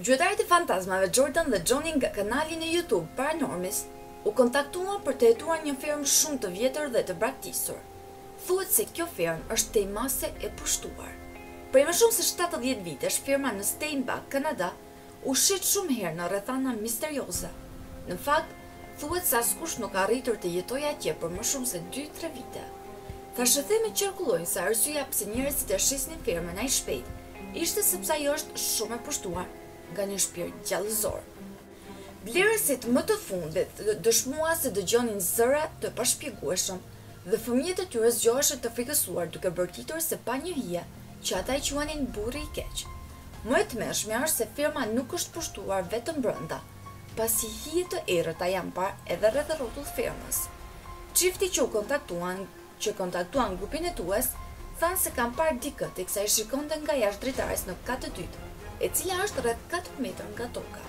Gjyqtarit e fantazmave Jordan dhe Johnny nga kanali në YouTube Paranormis u kontaktuan për të hetuar një fermë shumë të vjetër dhe të braktisur. Thuhet se kjo fermë është tejmase e pushtuar. Prej më shumë se 70 vitesh, ferma në Steinbach, Kanada, u shit shumë herë në rrethana misterioze. Në fakt, thuhet se askush nuk ka arritur të jetojë atje për më shumë se 2-3 vite. Thashëtheme qarkullojnë se arsyeja pse njerëzit e shisnin fermën aq shpejt ishte sepse ajo është shumë e pushtuar nga një shpirt gjallëzor. Vlerësit më të fundit dëshmua se dëgjonin zëra të pashpjegueshëm dhe fëmijët e tyre zgjoheshin të frikësuar duke bërtitur se pa një hije që ata i quanin burri i keq. Më e tmerrshmja është se ferma nuk është pushtuar vetëm brenda, pasi hije të errëta janë parë edhe rreth rrotullt fermës. Çifti që kontaktuan grupin hetues thanë se kanë parë dikë teksa i shikonte nga jashtë dritares në kat të dytë, e cila është rreth 4 metra nga toka.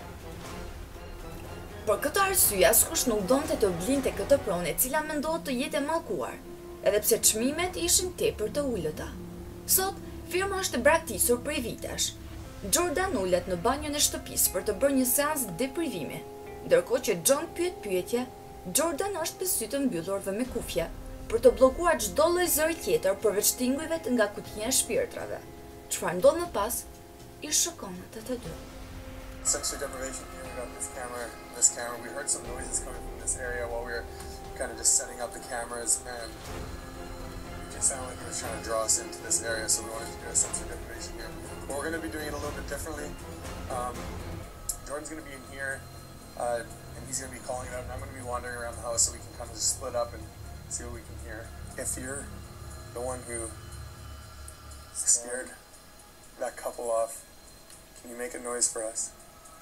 Për këtë arsye askush nuk donte të blinte këtë pronë, e cila mendohet të jetë e mallkuar, edhe pse çmimet ishin tepër të ulëta. Sot, firma është e braktisur prej vitesh. Jordan ulet në banjon e shtëpisë për të bërë një seancë deprivimi, ndërkohë që John pyet pyetje, Jordan është me sy të mbyllur dhe me kufje, për të bllokuar çdo lloj zëri tjetër përveç tingujve nga kutia e shpirtrave. Çfarë ndodh më pas, i shokon ata të dy. Sensory deprivation here. We got this camera. We heard some noises coming from this area while we were kind of just setting up the cameras, and it just sounded like it was trying to draw us into this area, so we wanted to do a sensory deprivation here. But we're going to be doing it a little bit differently. Jordan's going to be in here, and he's going to be calling it out, and I'm going to be wandering around the house so we can kind of just split up and see what we can hear. If you're the one who scared that couple off, can you make a noise for us?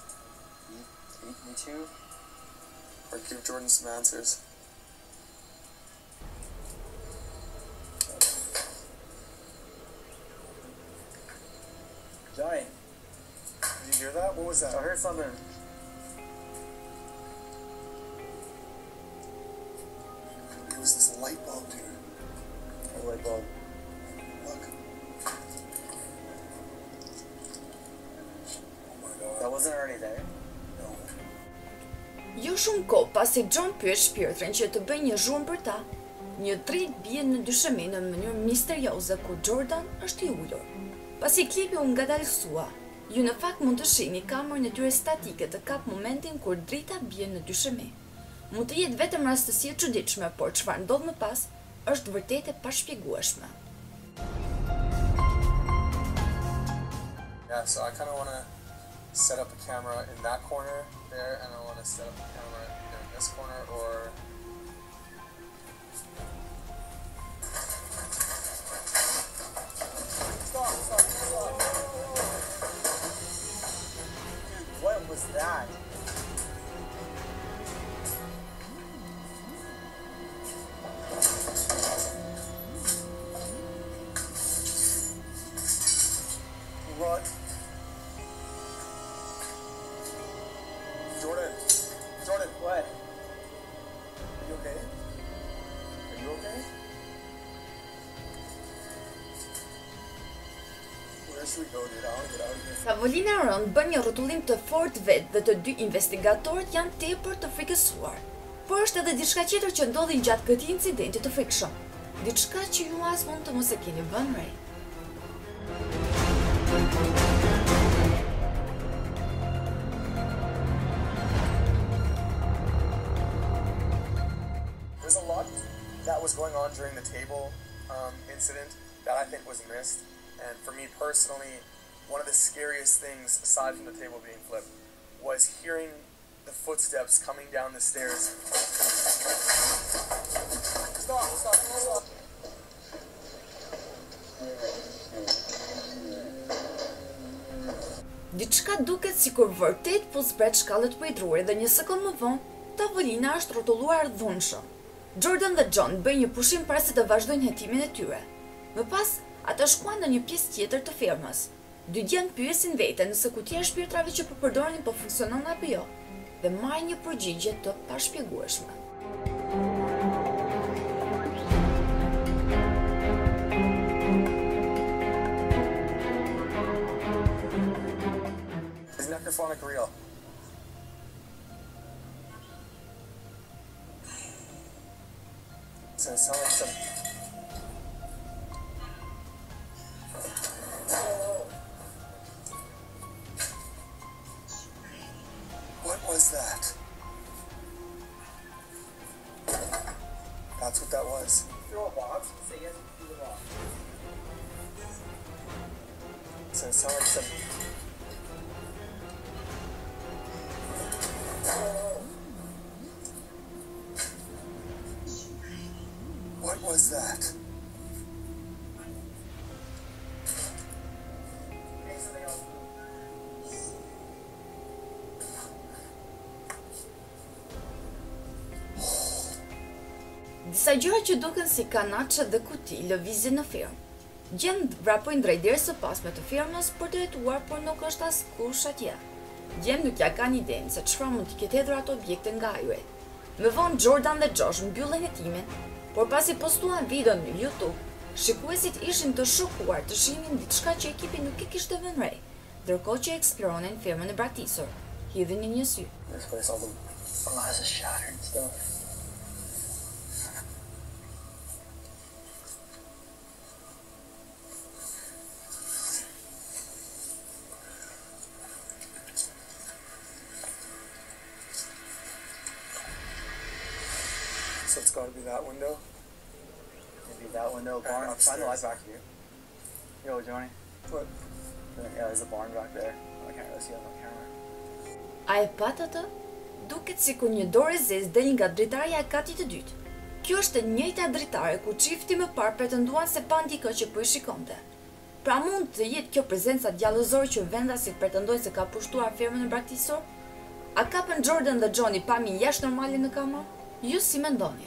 Me too? Or give Jordan some answers? Johnny, Did you hear that? What was that? I heard something. It was this light bulb, dude. A light bulb. Look. Oh my god. That wasn't already there? No. Jo shumë kohë pasi John pyet shpirtrin që të bëjë një zhurmë për ta, një dritë bie në dyshemi në mënyrë misterioze ku Jordan është i ulur. Pasi klipi u ngadalësua, ju në fakt mund të shihni kamerën e tyre statike të kap momentin kur drita bie në dyshemi. Mund të jetë vetëm rastësi e çuditshme, por çfarë ndodh më pas është vërtet e pashpjegueshme. Yeah, so I kind of want to set up a camera in that corner there, and I want to set up a camera either in this corner or... Stop. Dude, what was that? What? Jordan. What? Are you okay? Are you okay? Where should we go, dude? I want to get out of here. Tavolina e rënd bën një rrotullim të fortë vetë dhe të dy investigatorët janë tepër të frikësuar. Por është edhe diçka tjetër që ndodhi gjatë këtij incidenti të frikshëm. Diçka që ju as mund të mos e keni vënë re. There's a lot that was going on during the table incident that I think was missed. And for me personally, one of the scariest things, aside from the table being flipped, was hearing the footsteps coming down the stairs. Stop. Diçka duket sikur vërtet po zbret shkallët për i druri dhe një sekond më vonë, tavolina është rrotulluar dhunshëm. Jordan dhe John bëjnë një pushim para se të vazhdojnë hetimin e tyre. Më pas, ata shkuan në një pjesë tjetër të fermës. Dy djemt pyesin veten nëse kutia e shpirtrave që po përdorin po funksionon apo jo, dhe marrin një përgjigje të pashpjegueshme. So it sounded like some. What was that? That's what that was. Throw a box. Say yes. Throw a box. So it sounded like some. What was that? Disa gjëra që duken si kanaçe dhe kuti lëvizin në firmë. Gjend vrapojnë drejt derës së pasme të firmës për të hetuar, por nuk është askush atje. Gjend nuk ja kanë idenë se çfarë mund të ketë hedhur ato objekte nga ajri. Më vonë Jordan dhe Josh mbyllën hetimin, por pasi postuan videon në YouTube, shikuesit ishin të shokuar të shihnin diçka që ekipi nuk e kishte vënë re, ndërkohë që eksploronin firmën e braktisur, hidhin në një sy. This place, all the glass is shattered and stuff. So it's gotta be that window. Maybe that window, barn. Find the light back here. Yo, Johnny. What? Yeah, there's a barn back there. I can't really see it on camera. A e pat atë? Duket sikur një dorë e zezë del nga dritarja e katit të dytë. Kjo është e njëjta dritare ku çifti më parë pretenduan se pa ndikë që po i shikonte. Pra mund të jetë kjo prezenca djallëzore që vendasit pretendojnë se ka pushtuar firmën e braktisur? A kapën Jordan dhe Johnny pamjen jashtë normale në kamerë? Ju si mendoni?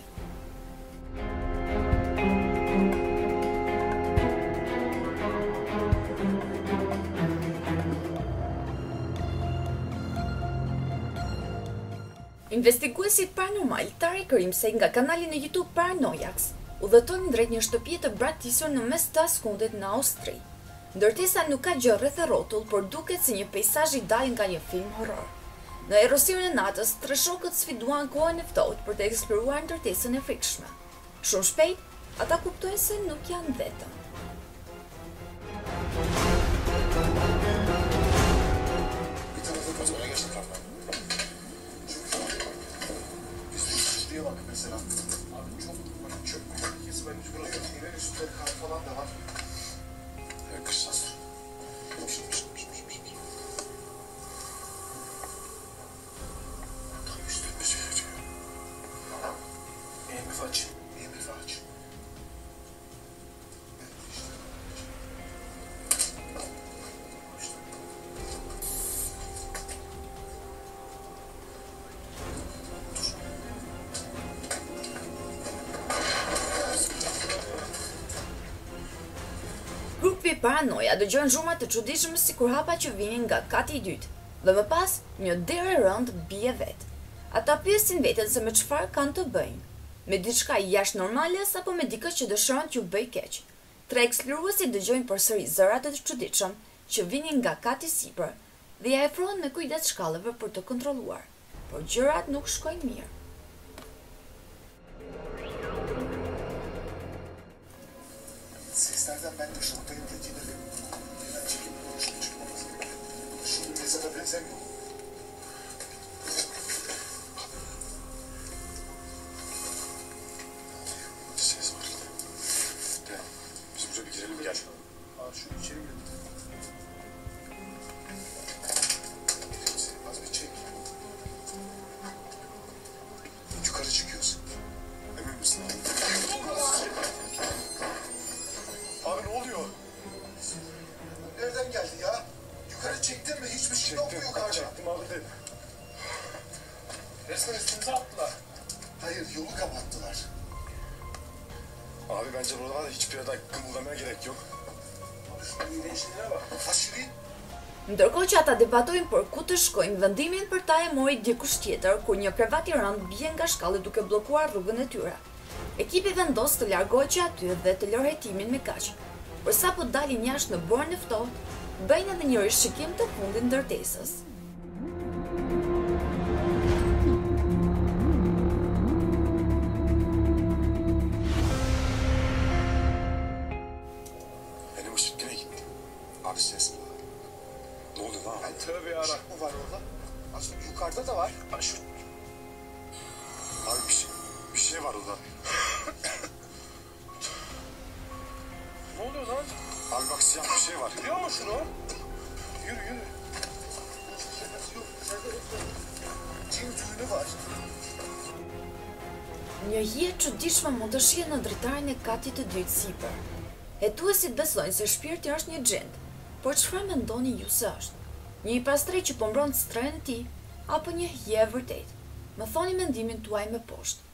Investiguesit paranormal Tari Krimsej nga kanali në YouTube Paranoiacs udhëtojnë drejt një shtëpie të braktisur në mes të askundit në Austri. Ndërtesa nuk ka gjë rreth e rrotull, por duket si një peizazh i dalë nga një film horror. Në erosimin e natës, tre shokët sfiduan kohën e ftohtë për të eksploruar ndërtesën e frikshme. Shumë shpejt, ata kuptojnë se nuk janë vetëm. Bir tarafa kaç oraya geçtik kaptan. Şuraya bak mesela. Abi çok böyle çöp tehlikesi var. Burası evin üstleri kar falan da var. Kışla su. Tam üstümüze yürüyor. EMF aç. EMF aç. Grupi Paranoia dëgjon zhurma të çuditshme sikur hapa që vinin nga kati i dytë, dhe më pas një derë e rëndë bie vet. Ata pyesin veten se me çfarë kanë të bëjnë, me diçka jashtë normales apo me dikë që dëshiron t'ju bëjë keq. Tre eksploruesit dëgjojnë përsëri zëra të çuditshëm që vinin nga kati sipër dhe ja afrohen me kujdes shkallëve për të kontrolluar, por gjërat nuk shkojnë mirë. Seslerden ben de şoktayım dediğinde de birden çekip konuşup çıkmamız gerekiyor. Şunu teyze de benzemiyor. Bir ses var işte. Gel. Biz buraya bir girelim gel. Aa şu içeri girelim. Az bir çek. Yukarı çıkıyorsun. Emin misin abi? Abi ne oluyor? Nereden geldi ya? Yukarı çektin mi? Hiçbir şey yok mu yukarıda? Çektim abi de. Resmen üstümüze attılar. Hayır, yolu kapattılar. Abi bence burada hiçbir yerde kımıldamaya gerek yok. Şunun iyileşenlere bak. Aşırı. Ndërkohë që ata debatojnë për ku të shkojnë, vendimin për ta e mori dikush tjetër, kur një krevat i rënd bie nga shkallët duke bllokuar rrugën e tyre. Ekipi vendos të largohet që aty dhe të lërë hetimin me kaq. Por sapo dalin jashtë në borën e ftohtë, bëjnë edhe një rishikim të fundit ndërtesës. Abi ses mi? Ne oluyor lan? Ay tövbe yarabbim. Işık mı var orada? Aslında yukarıda da var. Abi şu... Abi bir şey var orada. Ne oluyor lan? Abi bak siyah bir şey var. Biliyor musun o? Yürü yürü. Yok, cin düğünü var. Një hije çuditshme mund të shihet në dritarin e katit të dytë sipër. Hetuesit besojnë se shpirti është një gjend, por çfarë mendoni ju se është? Një i pastrej që po mbron strehën e tij, apo një hije e vërtetë? Më thoni mendimin tuaj më poshtë.